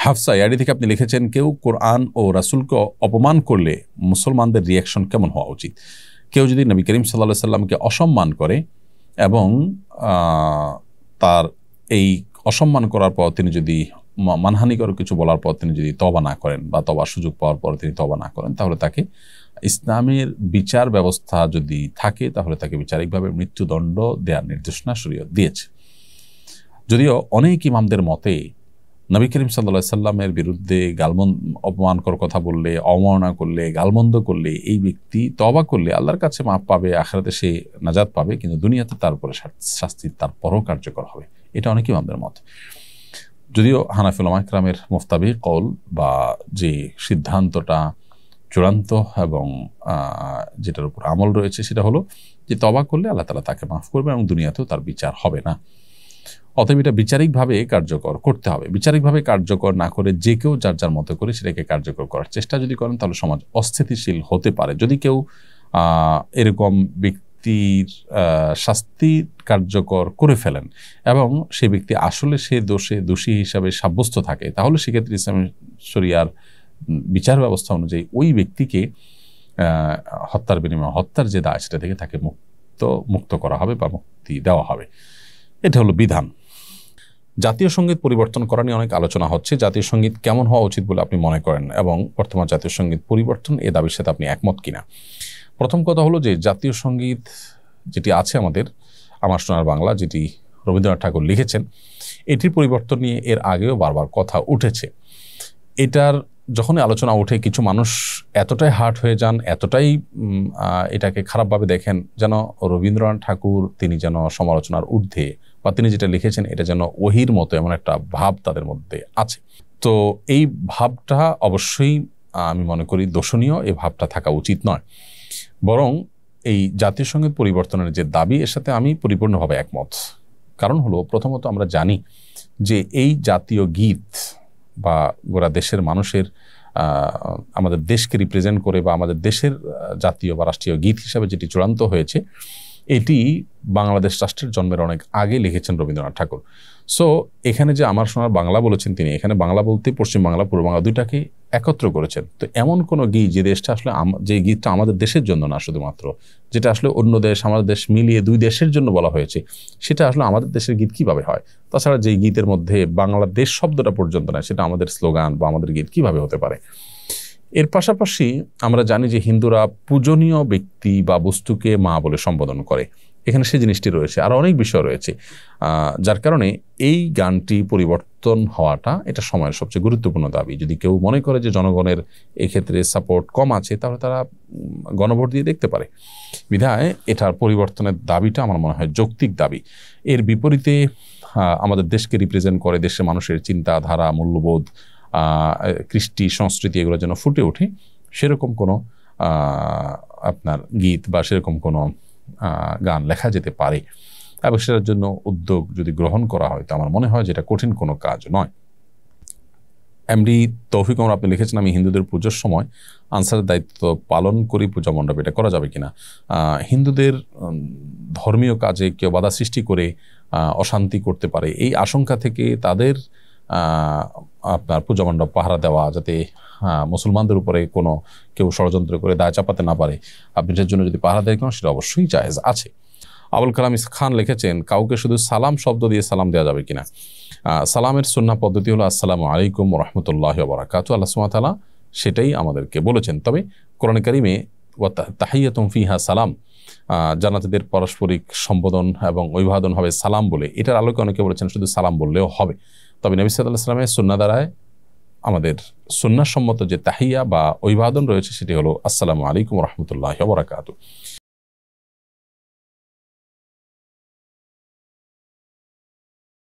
হাফসা ইয়ারি থেকে আপনি লিখেছেন, কেউ কোরআন ও রাসূলকে অপমান করলে মুসলমানদের রিয়াকশন কেমন হওয়া উচিত? কেউ যদি নবী করিম সাল্লাল্লাহু আলাইহি সাল্লামকে অসম্মান করে এবং তার এই অসম্মান করার পর তিনি যদি মানহানিকর কিছু বলার পর তিনি যদি তওবা না করেন বা তওবার সুযোগ পাওয়ার পর তিনি তওবা না করেন, তাহলে তাকে ইসলামের বিচার ব্যবস্থা যদি থাকে তাহলে তাকে বিচারিকভাবে মৃত্যুদণ্ড দেওয়ার নির্দেশনা শরীয়ত দিয়েছে। যদিও অনেক ইমামদের মতে নবী করিম সাল্লাল্লাহু আলাইহি সাল্লামের বিরুদ্ধে অপমানকর কথা বললে, অবমাননা করলে, গালমন্দ করলে এই ব্যক্তি তওবা করলে আল্লাহর কাছে মাফ পাবে, আখিরাতে সে নাজাত পাবে, কিন্তু দুনিয়াতে তার উপরে শাস্তি তারপরও কার্যকর হবে। এটা অনেক ইমামদের মত। যদিও হানাফি উলামা ইকরামের মুফতাবি কওল বা যে সিদ্ধান্তটা চূড়ান্ত এবং যেটার উপর আমল রয়েছে সেটা হলো যে তওবা করলে আল্লাহ তাআলা তাকে মাফ করবে এবং দুনিয়াতেও তার বিচার হবে না। অতএব এটা বিচারিকভাবে কার্যকর করতে হবে। বিচারিকভাবে কার্যকর না করে যে কেউ যার যার মতো করে সেটাকে কার্যকর করার চেষ্টা যদি করেন তাহলে সমাজ অস্থিতিশীল হতে পারে। যদি কেউ এরকম ব্যক্তির শাস্তি কার্যকর করে ফেলেন এবং সে ব্যক্তি আসলে সে দোষী হিসাবে সাব্যস্ত থাকে, তাহলে সেক্ষেত্রে ইসলামী শরিয়ার বিচার ব্যবস্থা অনুযায়ী ওই ব্যক্তিকে হত্যার বিনিময়ে হত্যার যে দায় সেটা থেকে তাকে মুক্ত করা হবে বা মুক্তি দেওয়া হবে। এটা হলো বিধান। জাতীয় সঙ্গীত পরিবর্তন করা নিয়ে অনেক আলোচনা হচ্ছে। জাতীয় সঙ্গীত কেমন হওয়া উচিত বলে আপনি মনে করেন এবং বর্তমান জাতীয় সঙ্গীত পরিবর্তন এ দাবির সাথে আপনি একমত কিনা? প্রথম কথা হলো যে জাতীয় সঙ্গীত যেটি আছে আমাদের আমার সোনার বাংলা, যেটি রবীন্দ্রনাথ ঠাকুর লিখেছেন, এটির পরিবর্তন নিয়ে এর আগেও বারবার কথা উঠেছে। এটার যখনই আলোচনা উঠে কিছু মানুষ এতটাই হার্ট হয়ে যান, এতটাই এটাকে খারাপভাবে দেখেন যেন রবীন্দ্রনাথ ঠাকুর তিনি যেন সমালোচনার ঊর্ধ্বে বা তিনি যেটা লিখেছেন এটা যেন ওহির মতো এমন একটা ভাব তাদের মধ্যে আছে। তো এই ভাবটা অবশ্যই আমি মনে করি দোষণীয়, এই ভাবটা থাকা উচিত নয়। বরং এই জাতীয় সঙ্গীত পরিবর্তনের যে দাবি এর সাথে আমি পরিপূর্ণভাবে একমত। কারণ হলো প্রথমত আমরা জানি যে এই জাতীয় গীত বা গোটা দেশের মানুষের আমাদের দেশকে রিপ্রেজেন্ট করে বা আমাদের দেশের জাতীয় বা রাষ্ট্রীয় গীত হিসাবে যেটি চূড়ান্ত হয়েছে এটি বাংলাদেশ রাষ্ট্রের জন্মের অনেক আগে লিখেছেন রবীন্দ্রনাথ ঠাকুর। সো এখানে যে আমার সোনার বাংলা বলেছেন তিনি, এখানে বাংলা বলতে পশ্চিম বাংলা পূর্ব বাংলা দুইটাকে একত্র করেছেন। তো এমন কোনো গীত যে দেশটা আসলে যে গীতটা আমাদের দেশের জন্য না শুধুমাত্র, যেটা আসলে অন্য দেশ আমাদের দেশ মিলিয়ে দুই দেশের জন্য বলা হয়েছে, সেটা আসলে আমাদের দেশের গীত কিভাবে হয়? তাছাড়া যেই গীতের মধ্যে বাংলাদেশ শব্দটা পর্যন্ত নয় সেটা আমাদের স্লোগান বা আমাদের গীত কিভাবে হতে পারে? এর পাশাপাশি আমরা জানি যে হিন্দুরা পূজনীয় ব্যক্তি বা বস্তুকে মা বলে সম্বোধন করে, এখানে সেই জিনিসটি রয়েছে, আর অনেক বিষয় রয়েছে, যার কারণে এই গানটি পরিবর্তন হওয়াটা এটা সময়ের সবচেয়ে গুরুত্বপূর্ণ দাবি। যদি কেউ মনে করে যে জনগণের এক্ষেত্রে সাপোর্ট কম আছে তাহলে তারা গণভোট দিয়ে দেখতে পারে। বিধায় এটার পরিবর্তনের দাবিটা আমার মনে হয় যৌক্তিক দাবি। এর বিপরীতে আমাদের দেশকে রিপ্রেজেন্ট করে দেশের মানুষের চিন্তাধারা, মূল্যবোধ, কৃষ্টি, সংস্কৃতি এগুলো যেন ফুটে ওঠে সেরকম কোনো আপনার গীত বা সেরকম কোনো গান লেখা যেতে পারে এবং সেটার জন্য উদ্যোগ যদি গ্রহণ করা হয় তো আমার মনে হয় যেটা কঠিন কোনো কাজ নয়। এমডি তৌফিক ওমর আপনি লিখেছেন, আমি হিন্দুদের পুজোর সময় আনসারের দায়িত্ব পালন করি, পূজা মণ্ডপে, এটা করা যাবে কিনা? হিন্দুদের ধর্মীয় কাজে কেউ বাধা সৃষ্টি করে অশান্তি করতে পারে এই আশঙ্কা থেকে তাদের আপনার পূজা মণ্ডপ পাহারা দেওয়া যাতে মুসলমানদের উপরে কোনো কেউ ষড়যন্ত্র করে দায় চাপাতে না পারে, আপনি এর জন্য যদি পাহারা দেয় সেটা অবশ্যই জায়েজ আছে। আবুল কালাম খান লিখেছেন, কাউকে শুধু সালাম শব্দ দিয়ে সালাম দেওয়া যাবে কিনা? সালামের সুন্নাহ পদ্ধতি হলো আসসালামু আলাইকুম ওয়া রাহমাতুল্লাহি ওয়া বারাকাতুহু। আল্লাহ সুবহানাহু ওয়া তাআলা সেটাই আমাদেরকে বলেছেন। তবে কোরআনে কারিমে ওয়া তাহিয়াতুম ফিহা সালাম, জান্নাতীদের পারস্পরিক সম্বোধন এবং অভিবাদন হবে সালাম বলে, এটার আলোকে অনেকে বলেছেন শুধু সালাম বললেও হবে। তবে নবী সাল্লাল্লাহু আলাইহি ওয়াসাল্লামের সুন্নাহ দ্বারায় আমাদের সুন্নাহসম্মত যে তাহিয়া বা অভিবাদন রয়েছে সেটি হলো আসসালামু আলাইকুম ওয়া রাহমাতুল্লাহি ওয়া বারাকাতুহু।